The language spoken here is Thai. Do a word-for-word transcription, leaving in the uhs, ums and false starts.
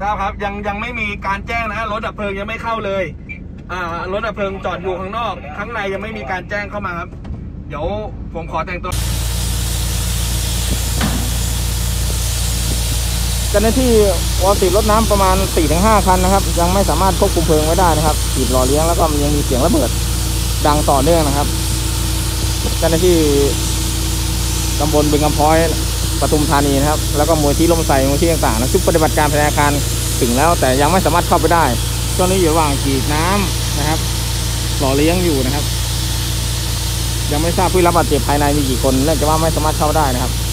ราบครับยังยังไม่มีการแจ้งนะรถดับเพลิงยังไม่เข้าเลยอ่ารถดับเพลิงจอดอยู่ข้างนอกข้างในยังไม่มีการแจ้งเข้ามาครับเดี๋ยวผมขอแต่งตัวเจ้าหน้าที่วอลติดรถน้ำประมาณ สี่ถึงห้า คันนะครับยังไม่สามารถควบคุมเพลิงไว้ได้นะครับขีดหล่อเลี้ยงแล้วก็ยังมีเสียงระเบิดดังต่อเนื่องนะครับเจ้าหน้าที่ตำบลบึงกำพ้อยปทุมธานีนะครับแล้วก็มูลที่ลมใส่มูลที่ต่างๆนะชุดปฏิบัติการภายในอาคารถึงแล้วแต่ยังไม่สามารถเข้าไปได้ช่วงนี้อยู่ระหว่างฉีดน้ำนะครับหล่อเลี้ยงอยู่นะครับยังไม่ทราบผู้รับบาดเจ็บภายในมีกี่คนเนื่องจากว่าไม่สามารถเข้าได้นะครับ